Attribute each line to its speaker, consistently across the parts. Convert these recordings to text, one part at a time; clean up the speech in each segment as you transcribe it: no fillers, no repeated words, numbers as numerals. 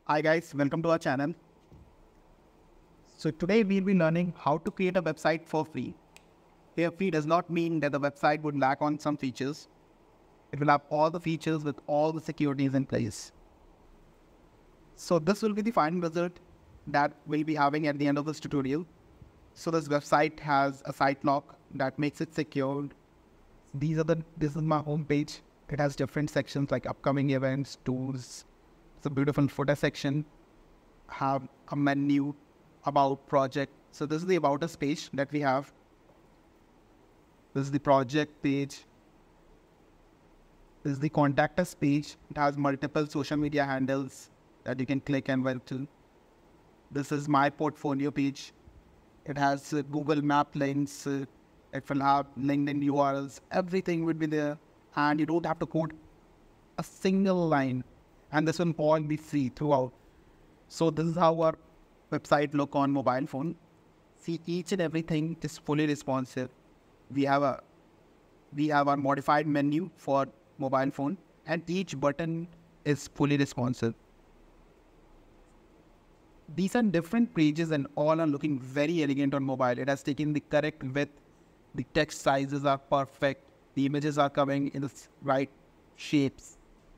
Speaker 1: Hi guys, welcome to our channel. So today we'll be learning how to create a website for free. Here free does not mean that the website would lack on some features. It will have all the features with all the securities in place. So this will be the final result that we'll be having at the end of this tutorial. So this website has a site lock that makes it secured. This is my home page. It has different sections like upcoming events, tools. It's a beautiful footer section. Have a menu, about project. So this is the about us page that we have. This is the project page. This is the contact us page. It has multiple social media handles that you can click and went to. This is my portfolio page. It has Google Map links. It will have LinkedIn URLs. Everything would be there. And you don't have to code a single line. And this will all be free throughout. So this is how our website look on mobile phone. See, each and everything is fully responsive. We have our modified menu for mobile phone, and each button is fully responsive. These are different pages and all are looking very elegant on mobile. It has taken the correct width. The text sizes are perfect. The images are coming in the right shapes.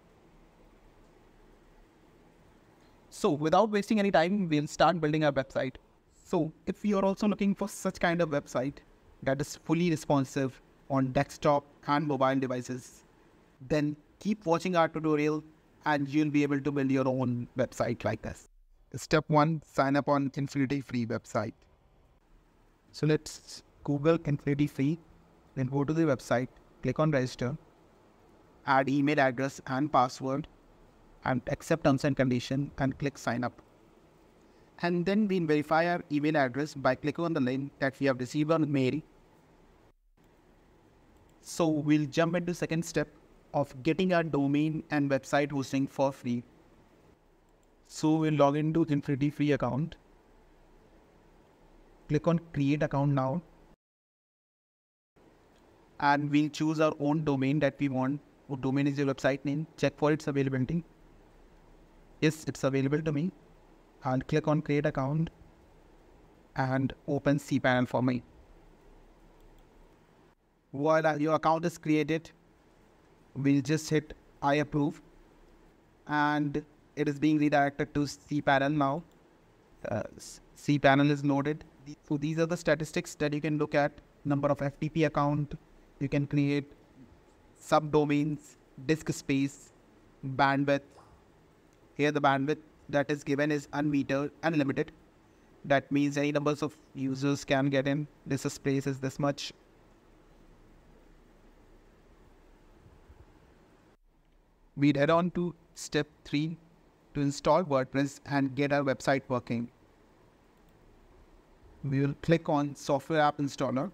Speaker 1: So without wasting any time, we'll start building our website. So if you're also looking for such kind of website that is fully responsive on desktop and mobile devices, then keep watching our tutorial and you'll be able to build your own website like this. Step 1, sign up on Infinity Free website. So let's Google Infinity Free, then go to the website, click on register, add email address and password, and accept terms and condition and click sign up. And then we'll verify our email address by clicking on the link that we have received on mail. So we'll jump into second step of getting our domain and website hosting for free. So we'll log into Infinity Free account. Click on create account now. And we'll choose our own domain that we want. What domain is your website name? Check for its availability. Yes, it's available to me. And click on create account and open cPanel for me. While your account is created, we'll just hit I approve and it is being redirected to cPanel now. cPanel is loaded. So these are the statistics that you can look at. Number of FTP account. You can create subdomains, disk space, bandwidth. Here the bandwidth that is given is unlimited. That means any numbers of users can get in. This space is this much. We'd head on to step 3 to install WordPress and get our website working. We will click on Software App Installer.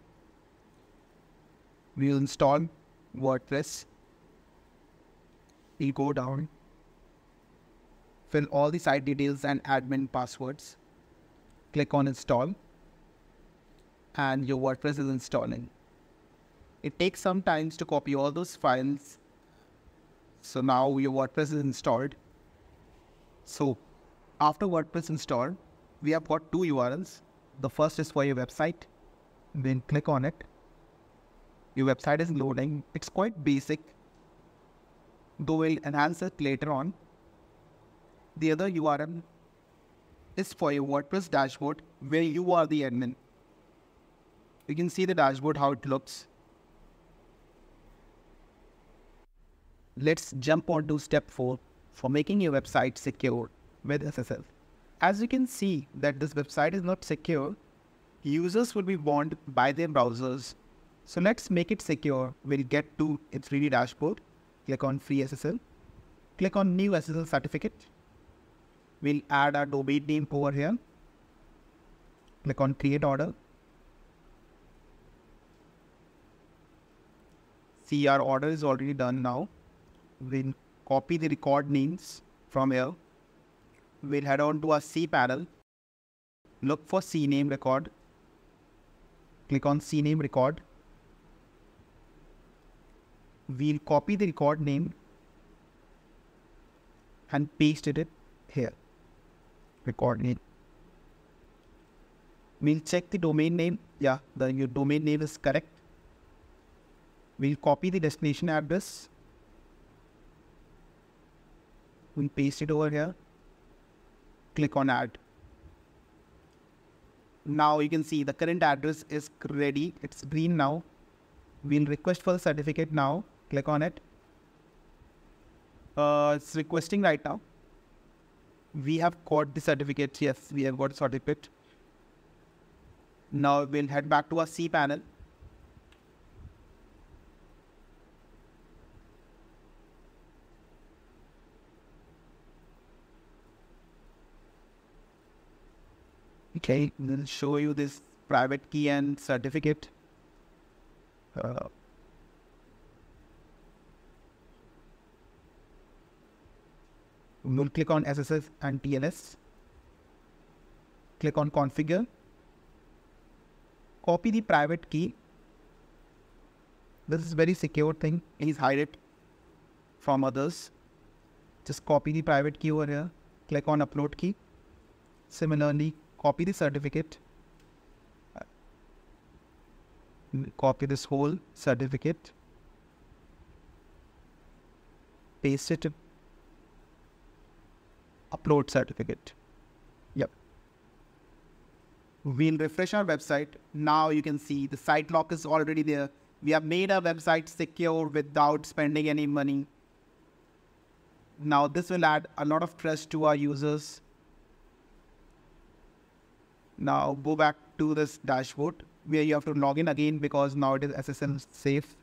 Speaker 1: We will install WordPress. We'll go down. Fill all the site details and admin passwords. Click on install. And your WordPress is installing. It takes some time to copy all those files. So now your WordPress is installed. So after WordPress installed, we have got two URLs. The first is for your website. Then click on it. Your website is loading. It's quite basic, though we'll enhance it later on. The other URL is for your WordPress dashboard where you are the admin. You can see the dashboard, how it looks. Let's jump on to step 4 for making your website secure with SSL. As you can see that this website is not secure, users will be warned by their browsers. So let's make it secure. We'll get to its 3D dashboard. Click on free SSL. Click on new SSL certificate. We'll add our domain name over here. Click on create order. See, our order is already done now. We'll copy the record names from here. We'll head on to our cPanel. Look for CNAME record. Click on CNAME record. We'll copy the record name and paste it here. Record name. We'll check the domain name. Yeah, your domain name is correct. We'll copy the destination address. We'll paste it over here. Click on add. Now you can see the current address is ready. It's green now. We'll request for the certificate now. Click on it. It's requesting right now. We have got the certificate. Yes, we have got the certificate. Now we'll head back to our C panel. Okay, we'll show you this private key and certificate. We'll click on SSS and TLS. Click on configure. Copy the private key. This is a very secure thing. Please hide it from others. Just copy the private key over here. Click on upload key. Similarly, copy the certificate. Copy this whole certificate. Paste it. Upload certificate. Yep. We'll refresh our website. Now you can see the site lock is already there. We have made our website secure without spending any money. Now this will add a lot of trust to our users. Now go back to this dashboard where you have to log in again because now it is SSL safe.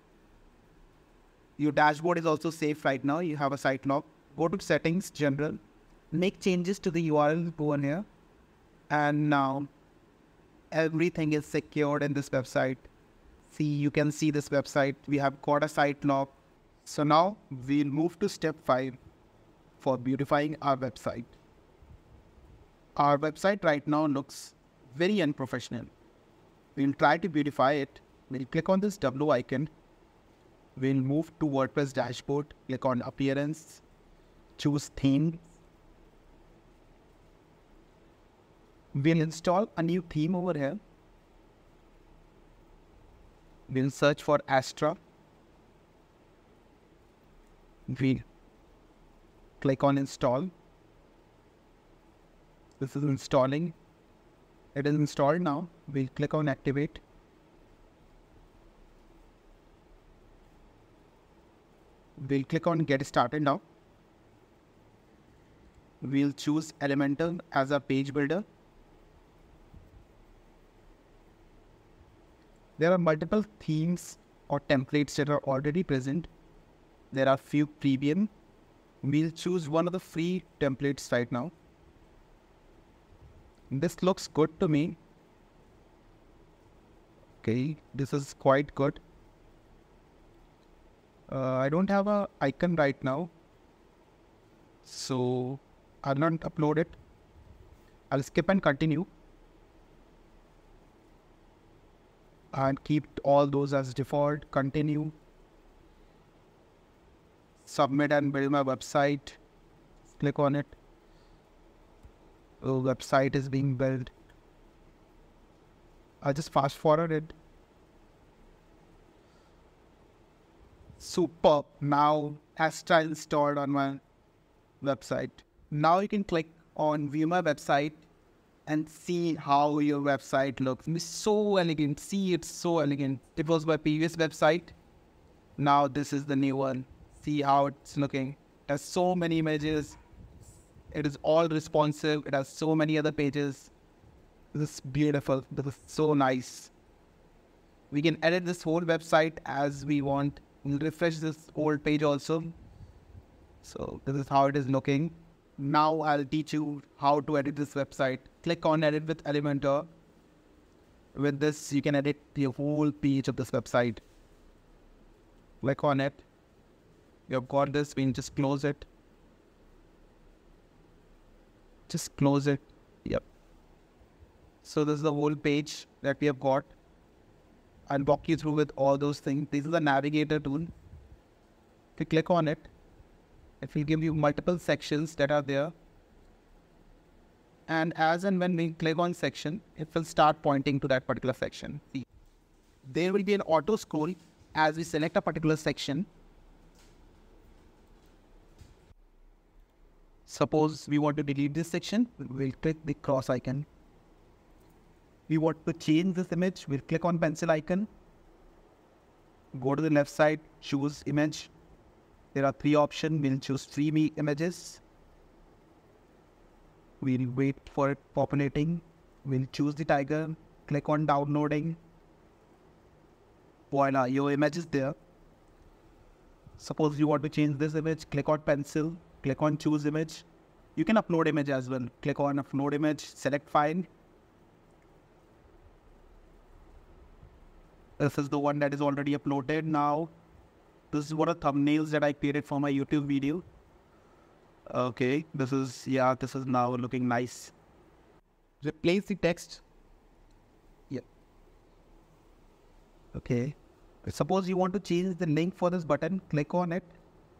Speaker 1: Your dashboard is also safe right now. You have a site lock. Go to settings, general. Make changes to the URL over here. And now everything is secured in this website. See, you can see this website. We have got a site lock. So now we'll move to step 5 for beautifying our website. Our website right now looks very unprofessional. We'll try to beautify it. We'll click on this W icon. We'll move to WordPress dashboard. Click on appearance. Choose theme. We'll install a new theme over here. We'll search for Astra. We'll click on install. This is installing. It is installed now. We'll click on activate. We'll click on get started now. We'll choose Elementor as our page builder. There are multiple themes or templates that are already present. There are few premium. We'll choose one of the free templates right now. This looks good to me. Okay, this is quite good. I don't have an icon right now, so I'll not upload it. I'll skip and continue. And keep all those as default. Continue. Submit and build my website. Click on it. The website is being built. I'll just fast forward it. Superb. Now Astra installed on my website. Now you can click on view my website and see how your website looks. It's so elegant. See, it's so elegant. It was my previous website. Now this is the new one. See how it's looking. It has so many images. It is all responsive. It has so many other pages. This is beautiful. This is so nice. We can edit this whole website as we want. We'll refresh this old page also. So this is how it is looking. Now I'll teach you how to edit this website. Click on edit with Elementor. With this, you can edit the whole page of this website. Click on it. You've got this. We'll just close it. Just close it. Yep. So this is the whole page that we have got. I'll walk you through with all those things. This is the navigator tool. If you click on it, it will give you multiple sections that are there. And as and when we click on section, it will start pointing to that particular section. See, there will be an auto scroll as we select a particular section. Suppose we want to delete this section, we'll click the cross icon. We want to change this image, we'll click on pencil icon. Go to the left side, choose image. There are 3 options, we'll choose free images. We'll wait for it populating. We'll choose the tiger, click on downloading. Voila, your image is there. Suppose you want to change this image, click on pencil, click on choose image. You can upload image as well. Click on upload image, select file. This is the one that is already uploaded now. This is one of the thumbnails that I created for my YouTube video. Okay, this is now looking nice. Replace the text. Yeah. Okay. Suppose you want to change the link for this button, click on it.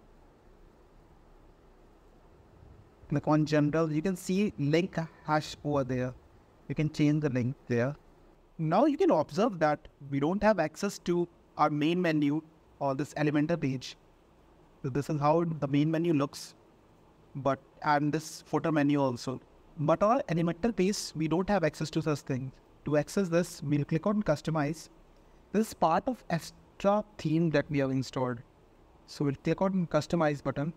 Speaker 1: Click on general. You can see link hash over there. You can change the link there. Now you can observe that we don't have access to our main menu or this Elementor page. So this is how the main menu looks. And this footer menu also. But our Elementor page, we don't have access to such things. To access this, we'll click on customize. This is part of Astra theme that we have installed. So we'll click on customize button.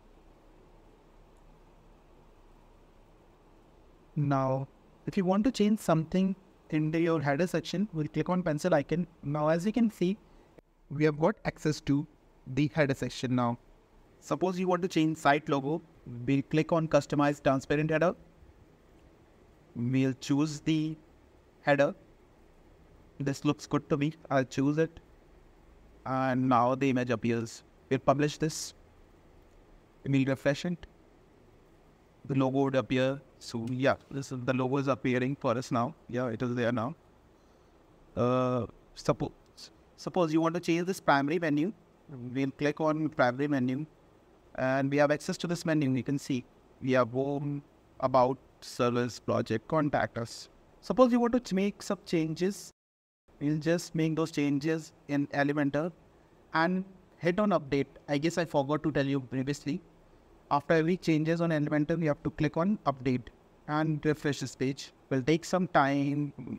Speaker 1: Now, if you want to change something in your header section, we'll click on pencil icon. Now, as you can see, we have got access to the header section now. Suppose you want to change site logo, we'll click on customize transparent header. We'll choose the header. This looks good to me. I'll choose it. And now the image appears. We'll publish this. We'll refresh it. The logo would appear. So yeah, the logo is appearing for us now. Yeah, it is there now. Suppose you want to change this primary menu. We'll click on primary menu. And we have access to this menu. You can see we have home, about, service, project, contact us. Suppose you want to make some changes. We'll just make those changes in Elementor and hit on update. I guess I forgot to tell you previously. After every changes on Elementor, we have to click on update and refresh this page. Will take some time.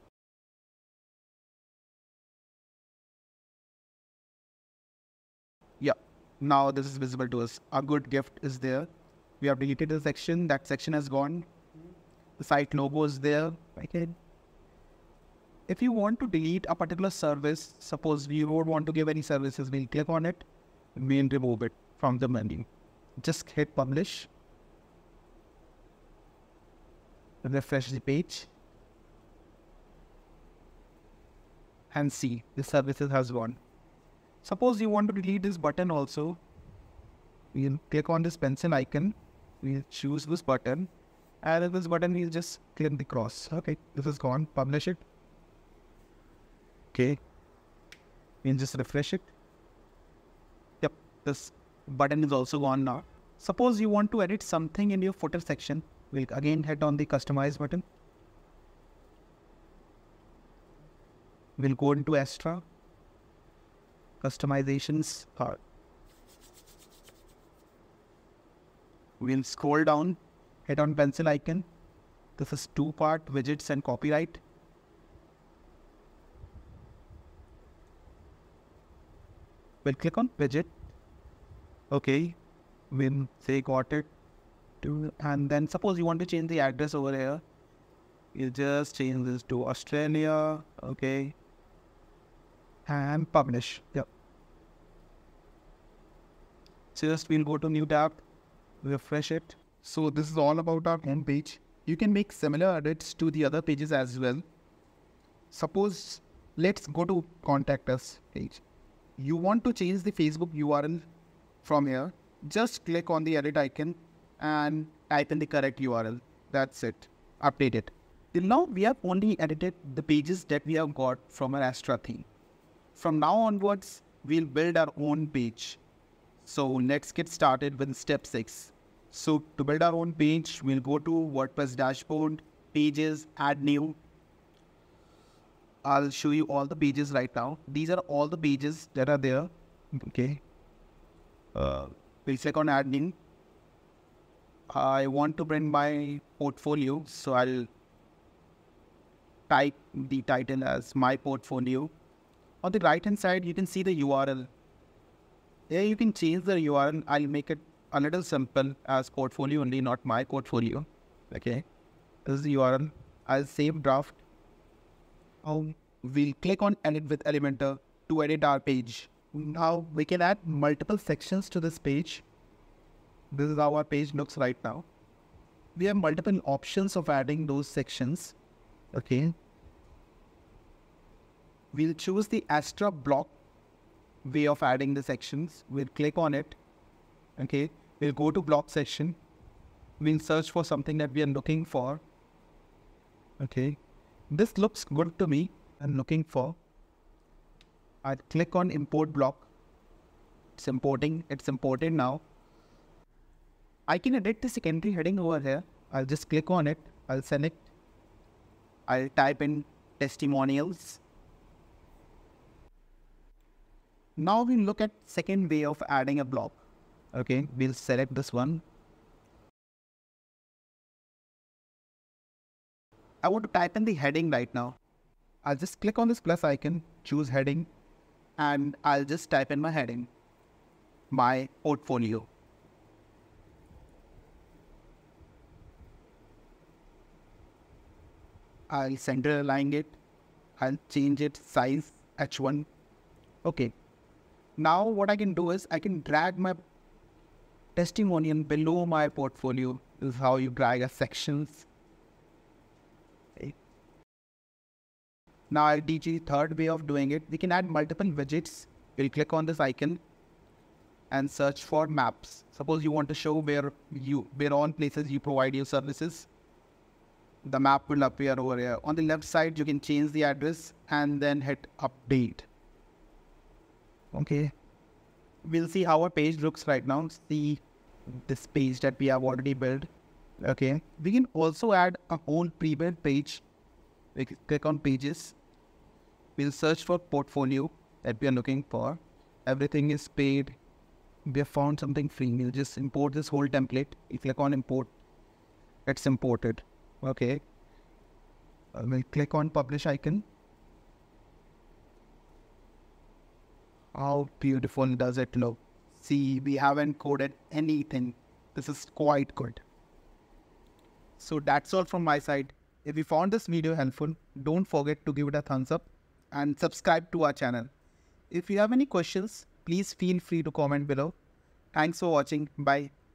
Speaker 1: Yeah, now this is visible to us. A good gift is there. We have deleted the section. That section has gone. The site logo is there. Okay. If you want to delete a particular service, suppose you don't want to give any services, we'll click on it. We'll remove it from the menu. Just hit publish. Refresh the page. And see, the services has gone. Suppose you want to delete this button also. We'll click on this pencil icon. We'll choose this button. And in this button, we'll just click the cross. Okay, this is gone. Publish it. Okay. We'll just refresh it. Yep, this button is also gone now. Suppose you want to edit something in your footer section. We'll again hit on the customize button. We'll go into Astra. Customizations. We'll scroll down. Hit on pencil icon. This is 2-part widgets and copyright. We'll click on widget. Okay, we'll say got it. And then suppose you want to change the address over here. You just change this to Australia. Okay. And publish. Yep. Just we'll go to new tab. Refresh it. So this is all about our home page. You can make similar edits to the other pages as well. Suppose let's go to contact us page. You want to change the Facebook URL from here. Just click on the edit icon and type in the correct URL. That's it. Update it. Till now, we have only edited the pages that we have got from our Astra theme. From now onwards, we'll build our own page. So let's get started with step 6. So to build our own page, we'll go to WordPress dashboard, pages, add new. I'll show you all the pages right now. These are all the pages that are there. Okay. We'll click on add new. I want to print my portfolio, so I'll type the title as my portfolio. On the right hand side, you can see the URL. Here you can change the URL. I'll make it a little simple as portfolio only, not my portfolio. Okay. This is the URL. I'll save draft. We'll click on edit with Elementor to edit our page. Now we can add multiple sections to this page. This is how our page looks right now. We have multiple options of adding those sections. Okay. We'll choose the astra block way of adding the sections. We'll click on it. Okay. We'll go to block section. We'll search for something that we are looking for. Okay. This looks good to me. I'm looking for. I'll click on import block. It's importing. It's imported now. I can edit the secondary heading over here. I'll just click on it. I'll select. I'll type in testimonials. Now we'll look at second way of adding a block. Okay, we'll select this one. I want to type in the heading right now. I'll just click on this plus icon, choose heading, and I'll just type in my heading, my portfolio. I'll center align it. I'll change its size H1. Okay. Now what I can do is I can drag my testimonial below my portfolio. This is how you drag a sections. Okay. Now I'll teach you the third way of doing it. We can add multiple widgets. We'll click on this icon and search for maps. Suppose you want to show where on places you provide your services. The map will appear over here. On the left side, you can change the address and then hit update. Okay. We'll see how our page looks right now. See this page that we have already built. Okay. We can also add a whole pre-built page. We can click on pages. We'll search for portfolio that we are looking for. Everything is paid. We have found something free. We'll just import this whole template. You click on import. It's imported. Okay. We'll click on publish icon. How beautiful does it look? See, we haven't coded anything. This is quite good. So that's all from my side. If you found this video helpful, don't forget to give it a thumbs up and subscribe to our channel. If you have any questions, please feel free to comment below. Thanks for watching. Bye.